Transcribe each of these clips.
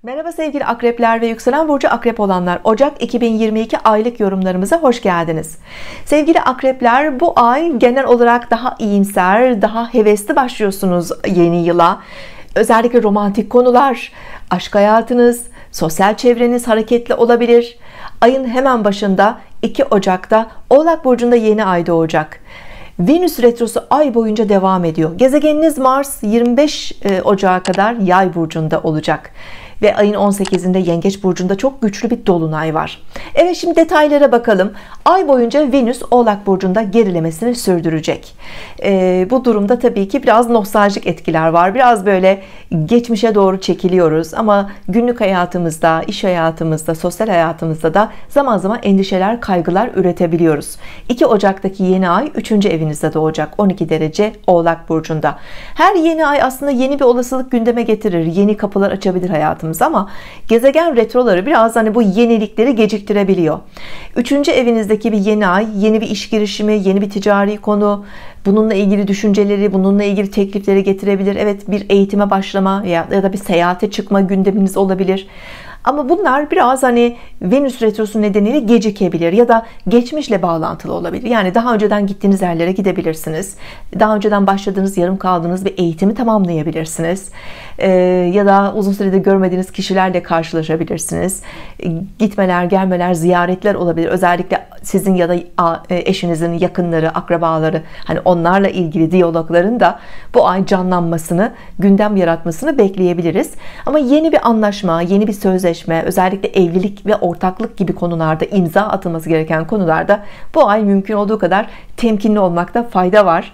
Merhaba sevgili akrepler ve yükselen burcu akrep olanlar, Ocak 2022 aylık yorumlarımıza hoş geldiniz. Sevgili akrepler, bu ay genel olarak daha iyimser, daha hevesli başlıyorsunuz yeni yıla. Özellikle romantik konular, aşk hayatınız, sosyal çevreniz hareketli olabilir. Ayın hemen başında 2 Ocak'ta Oğlak burcunda yeni ay doğacak. Venüs retrosu ay boyunca devam ediyor. Gezegeniniz Mars 25 Ocak'a kadar Yay burcunda olacak. Ve ayın 18'inde Yengeç burcunda çok güçlü bir dolunay var. Evet, şimdi detaylara bakalım. Ay boyunca Venüs Oğlak burcunda gerilemesini sürdürecek. Bu durumda tabii ki biraz nostaljik etkiler var. Biraz böyle geçmişe doğru çekiliyoruz. Ama günlük hayatımızda, iş hayatımızda, sosyal hayatımızda da zaman zaman endişeler, kaygılar üretebiliyoruz. 2 Ocak'taki yeni ay 3. evinizde doğacak. 12 derece Oğlak burcunda. Her yeni ay aslında yeni bir olasılık gündeme getirir. Yeni kapılar açabilir hayatımızda. Ama gezegen retroları biraz bu yenilikleri geciktirebiliyor. 3. evinizdeki bir yeni ay yeni bir iş girişimi, yeni bir ticari konu, bununla ilgili düşünceleri, bununla ilgili teklifleri getirebilir. Evet, bir eğitime başlama ya da bir seyahate çıkma gündeminiz olabilir. Ama bunlar biraz Venüs retrosu nedeniyle gecikebilir ya da geçmişle bağlantılı olabilir. Yani daha önceden gittiğiniz yerlere gidebilirsiniz. Daha önceden başladığınız, yarım kaldığınız bir eğitimi tamamlayabilirsiniz. Ya da uzun süredir görmediğiniz kişilerle karşılaşabilirsiniz. Gitmeler, gelmeler, ziyaretler olabilir. Özellikle sizin ya da eşinizin yakınları, akrabaları, onlarla ilgili diyalogların da bu ay canlanmasını, gündem yaratmasını bekleyebiliriz. Ama yeni bir anlaşma, yeni bir sözleşme, özellikle evlilik ve ortaklık gibi konularda, imza atılması gereken konularda bu ay mümkün olduğu kadar temkinli olmakta fayda var.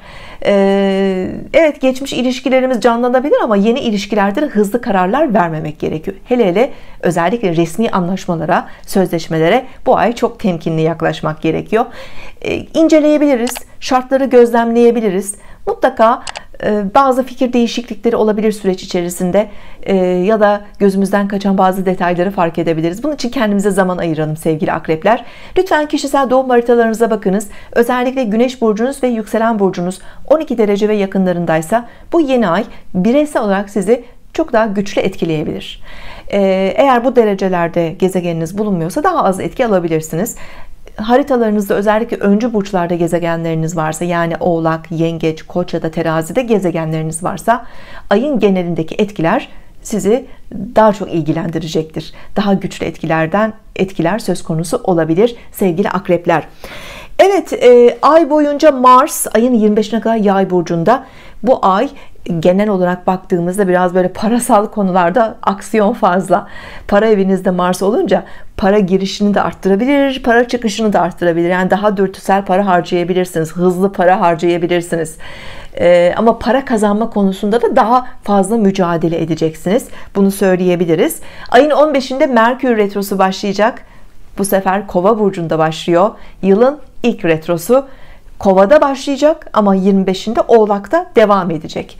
Evet, geçmiş ilişkilerimiz canlanabilir ama yeni ilişkilerde de hızlı kararlar vermemek gerekiyor. Hele özellikle resmi anlaşmalara, sözleşmelere bu ay çok temkinli yaklaşmak gerekiyor. İnceleyebiliriz, şartları gözlemleyebiliriz. Mutlaka bazı fikir değişiklikleri olabilir süreç içerisinde ya da gözümüzden kaçan bazı detayları fark edebiliriz. Bunun için kendimize zaman ayıralım sevgili akrepler. Lütfen kişisel doğum haritalarınıza bakınız. Özellikle Güneş burcunuz ve yükselen burcunuz 12 derece ve yakınlarındaysa bu yeni ay bireysel olarak sizi çok daha güçlü etkileyebilir. Eğer bu derecelerde gezegeniniz bulunmuyorsa daha az etki alabilirsiniz. Haritalarınızda özellikle öncü burçlarda gezegenleriniz varsa, yani Oğlak, Yengeç, Koç ya da Terazi'de gezegenleriniz varsa ayın genelindeki etkiler sizi daha çok ilgilendirecektir. Daha güçlü etkiler söz konusu olabilir sevgili akrepler. Evet, ay boyunca Mars ayın 25'ine kadar Yay burcunda. Bu ay genel olarak baktığımızda biraz böyle parasal konularda aksiyon fazla. Para evinizde Mars olunca para girişini de arttırabilir, para çıkışını da arttırabilir. Yani daha dürtüsel para harcayabilirsiniz, hızlı para harcayabilirsiniz. Ama para kazanma konusunda da daha fazla mücadele edeceksiniz. Bunu söyleyebiliriz. Ayın 15'inde Merkür retrosu başlayacak. Bu sefer Kova burcunda başlıyor. Yılın ilk retrosu Kova'da başlayacak ama 25'inde Oğlak'ta devam edecek.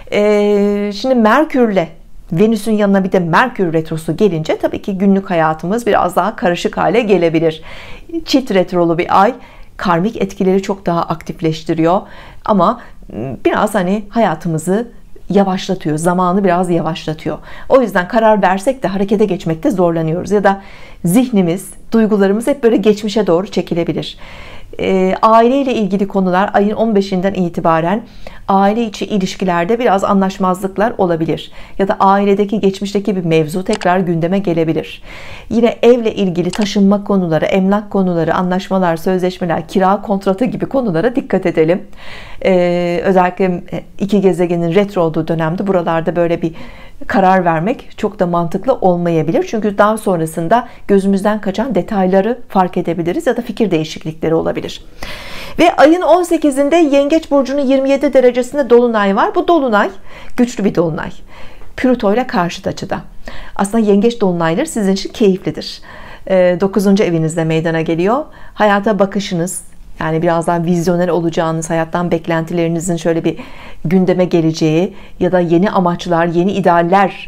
Şimdi Merkür'le Venüs'ün yanına bir de Merkür retrosu gelince tabii ki günlük hayatımız biraz daha karışık hale gelebilir. Çift retrolu bir ay karmik etkileri çok daha aktifleştiriyor ama biraz hayatımızı yavaşlatıyor, zamanı biraz yavaşlatıyor. O yüzden karar versek de harekete geçmekte zorlanıyoruz ya da zihnimiz, duygularımız hep böyle geçmişe doğru çekilebilir. Aileyle ilgili konular ayın 15'inden itibaren aile içi ilişkilerde biraz anlaşmazlıklar olabilir ya da ailedeki geçmişteki bir mevzu tekrar gündeme gelebilir. Yine evle ilgili taşınma konuları, emlak konuları, anlaşmalar, sözleşmeler, kira kontratı gibi konulara dikkat edelim. Özellikle iki gezegenin retro olduğu dönemde buralarda böyle bir karar vermek çok da mantıklı olmayabilir. Çünkü daha sonrasında gözümüzden kaçan detayları fark edebiliriz ya da fikir değişiklikleri olabilir. Ve ayın 18'inde Yengeç burcunun 27 derecesinde dolunay var. Bu dolunay güçlü bir dolunay. Plüto ile karşıt açıda. Aslında yengeç dolunayları sizin için keyiflidir. 9. evinizde meydana geliyor. Hayata bakışınız, yani biraz daha vizyoner olacağınız, hayattan beklentilerinizin şöyle bir gündeme geleceği ya da yeni amaçlar, yeni idealler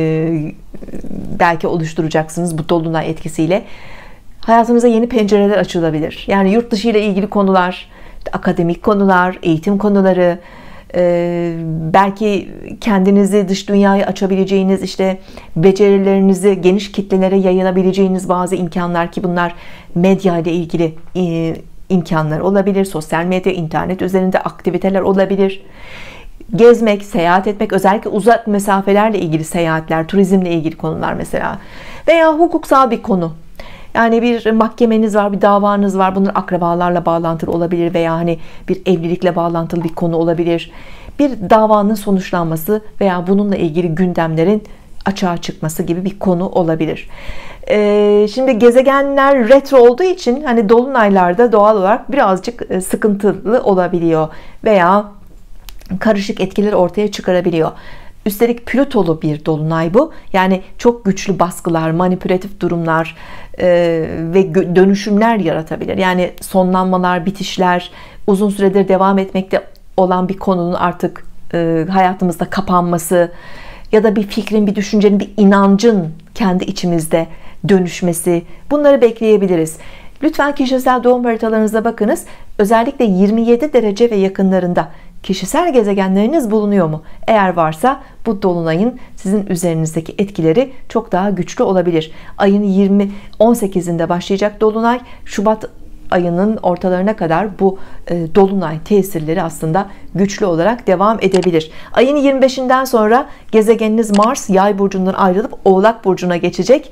belki oluşturacaksınız bu dolunay etkisiyle. Hayatınıza yeni pencereler açılabilir. Yani yurt dışı ile ilgili konular, akademik konular, eğitim konuları, belki kendinizi dış dünyaya açabileceğiniz, işte becerilerinizi geniş kitlelere yayılabileceğiniz bazı imkanlar, ki bunlar medya ile ilgili imkanlar olabilir, sosyal medya, internet üzerinde aktiviteler olabilir. Gezmek, seyahat etmek, özellikle uzak mesafelerle ilgili seyahatler, turizmle ilgili konular mesela, veya hukuksal bir konu. Yani bir mahkemeniz var, bir davanız var. Bunlar akrabalarla bağlantılı olabilir veya hani bir evlilikle bağlantılı bir konu olabilir. Bir davanın sonuçlanması veya bununla ilgili gündemlerin açığa çıkması gibi bir konu olabilir. Şimdi gezegenler retro olduğu için hani dolunaylarda doğal olarak birazcık sıkıntılı olabiliyor veya karışık etkiler ortaya çıkarabiliyor. Üstelik Plütolu bir dolunay bu. Yani çok güçlü baskılar, manipülatif durumlar ve dönüşümler yaratabilir. Yani sonlanmalar, bitişler, uzun süredir devam etmekte olan bir konunun artık hayatımızda kapanması ya da bir fikrin, bir düşüncenin, bir inancın kendi içimizde dönüşmesi, bunları bekleyebiliriz. Lütfen kişisel doğum haritalarınıza bakınız. Özellikle 27 derece ve yakınlarında kişisel gezegenleriniz bulunuyor mu? Eğer varsa bu dolunayın sizin üzerinizdeki etkileri çok daha güçlü olabilir. Ayın 18'inde başlayacak dolunay, Şubat ayının ortalarına kadar bu dolunay tesirleri aslında güçlü olarak devam edebilir. Ayın 25'inden sonra gezegeniniz Mars Yay burcundan ayrılıp Oğlak burcuna geçecek.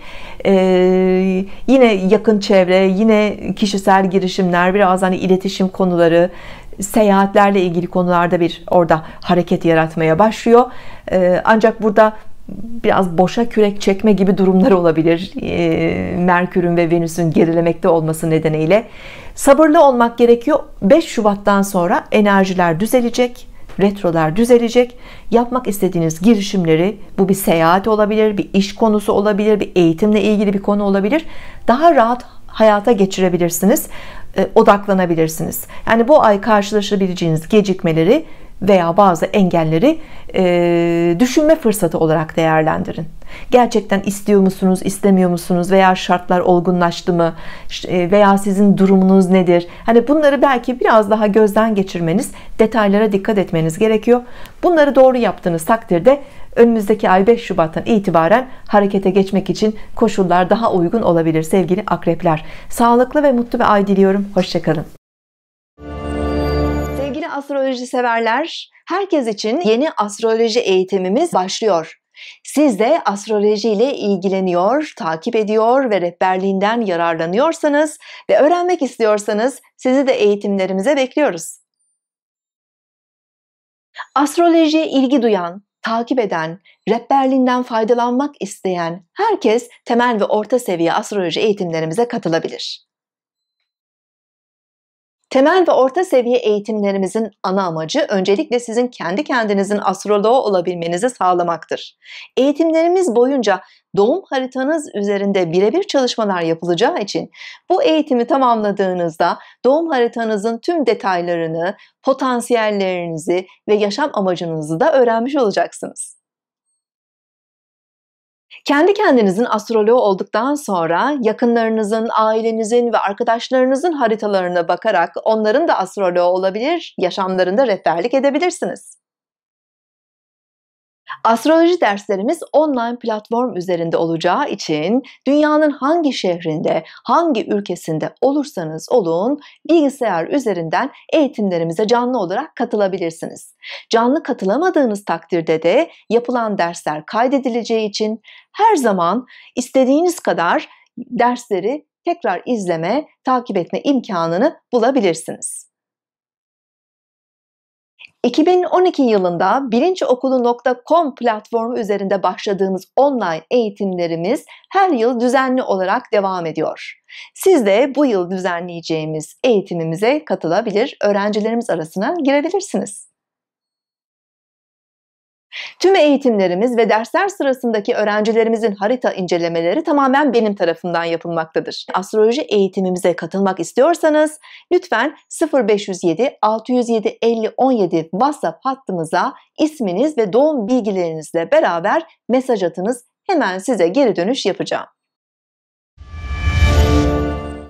Yine yakın çevre, yine kişisel girişimler, biraz hani iletişim konuları, seyahatlerle ilgili konularda bir orada hareket yaratmaya başlıyor. Ancak burada biraz boşa kürek çekme gibi durumlar olabilir. Merkür'ün ve Venüs'ün gerilemekte olması nedeniyle sabırlı olmak gerekiyor. 5 Şubat'tan sonra enerjiler düzelecek, retrolar düzelecek. Yapmak istediğiniz girişimleri, bu bir seyahat olabilir, bir iş konusu olabilir, bir eğitimle ilgili bir konu olabilir, daha rahat hayata geçirebilirsiniz, odaklanabilirsiniz. Yani bu ay karşılaşabileceğiniz gecikmeleri veya bazı engelleri düşünme fırsatı olarak değerlendirin. Gerçekten istiyor musunuz, istemiyor musunuz, veya şartlar olgunlaştı mı, veya sizin durumunuz nedir? Hani bunları belki biraz daha gözden geçirmeniz, detaylara dikkat etmeniz gerekiyor. Bunları doğru yaptığınız takdirde önümüzdeki ay 5 Şubat'tan itibaren harekete geçmek için koşullar daha uygun olabilir sevgili akrepler. Sağlıklı ve mutlu bir ay diliyorum. Hoşça kalın. Sevgili astroloji severler, herkes için yeni astroloji eğitimimiz başlıyor. Siz de astroloji ile ilgileniyor, takip ediyor ve rehberliğinden yararlanıyorsanız ve öğrenmek istiyorsanız sizi de eğitimlerimize bekliyoruz. Astrolojiye ilgi duyan, takip eden, rehberliğinden faydalanmak isteyen herkes temel ve orta seviye astroloji eğitimlerimize katılabilir. Temel ve orta seviye eğitimlerimizin ana amacı öncelikle sizin kendi kendinizin astroloğu olabilmenizi sağlamaktır. Eğitimlerimiz boyunca doğum haritanız üzerinde birebir çalışmalar yapılacağı için bu eğitimi tamamladığınızda doğum haritanızın tüm detaylarını, potansiyellerinizi ve yaşam amacınızı da öğrenmiş olacaksınız. Kendi kendinizin astroloğu olduktan sonra yakınlarınızın, ailenizin ve arkadaşlarınızın haritalarına bakarak onların da astroloğu olabilir, yaşamlarında rehberlik edebilirsiniz. Astroloji derslerimiz online platform üzerinde olacağı için dünyanın hangi şehrinde, hangi ülkesinde olursanız olun bilgisayar üzerinden eğitimlerimize canlı olarak katılabilirsiniz. Canlı katılamadığınız takdirde de yapılan dersler kaydedileceği için her zaman istediğiniz kadar dersleri tekrar izleme, takip etme imkanını bulabilirsiniz. 2012 yılında bilinciokulu.com platformu üzerinde başladığımız online eğitimlerimiz her yıl düzenli olarak devam ediyor. Siz de bu yıl düzenleyeceğimiz eğitimimize katılabilir, öğrencilerimiz arasına girebilirsiniz. Tüm eğitimlerimiz ve dersler sırasındaki öğrencilerimizin harita incelemeleri tamamen benim tarafımdan yapılmaktadır. Astroloji eğitimimize katılmak istiyorsanız lütfen 0507 607 50 17 WhatsApp hattımıza isminiz ve doğum bilgilerinizle beraber mesaj atınız. Hemen size geri dönüş yapacağım.